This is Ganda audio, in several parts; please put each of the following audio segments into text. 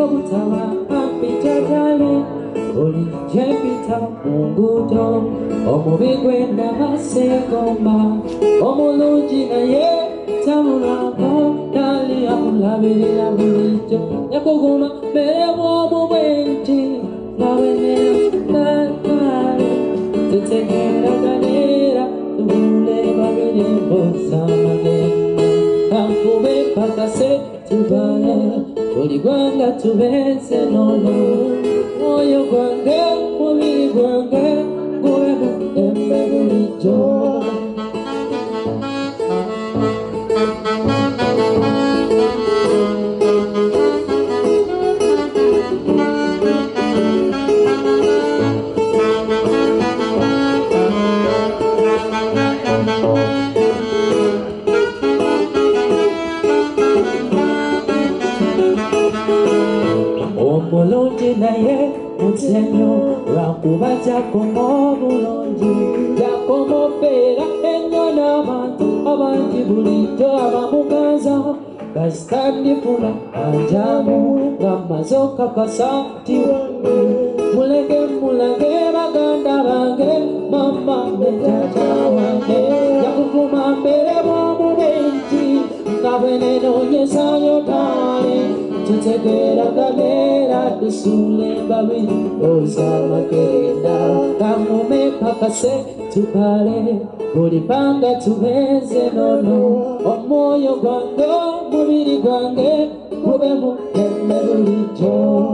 butawa ampita dale oli jepita mungudo omubi gwenda basegomba omulungi naye tamulako dali amulabirira bulijjo yakuguma mbere bw'omubwenti nawe neakale tutegeraganira tubule babiri bosamagenda Nkole Mpakase tubale buli gwanga tubeze nono moyo gwange mubiri gwange gube mulembe bulijjo Omulungi naye musenyo lwakuba Jakomo bulungi Jakomo beera ennyo n'abantu abangi bulijjo abamuganza gasitandifuna anjamu ng'amaze okakasa nti mulege mulage baganda bange mama ne tata wange yakuvuma mbere bw'omubenti nga bwe nenoonyesayo taale tutegeraganira tusule babiri ozamakerenda Nkole Mpakase tubale buli banga tubeze nono omwoyo gwange omubiri gwange gube mulembe bulijjo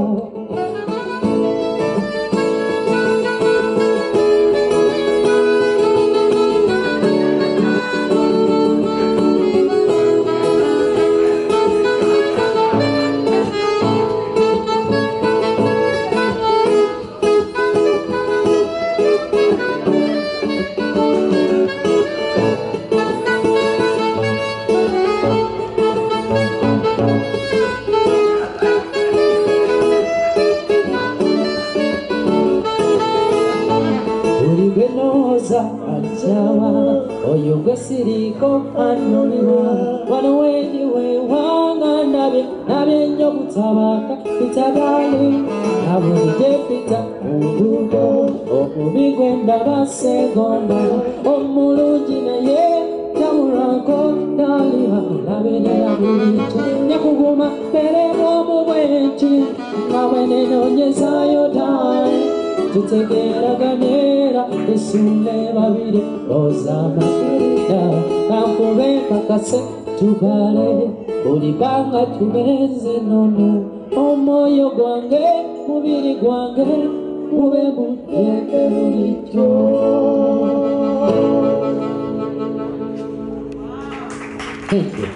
oyo gwe siriko anoliwa wano wendiwe wanga nabye nnyo butabaka bitagale nabulije pita mungudo omubi gwenda basegomba omulungi naye tamulako dali amulabirira bulijjo yakuguma mbere bw'omubwenti nga bwe nenoonyesayo taale tutegeraganira tusule babiri ozamakerenda Nkole Mpakase tubale buli banga tubeze nono omwoyo gwange mubiri gwange gube mulembe bulijjo Thank you.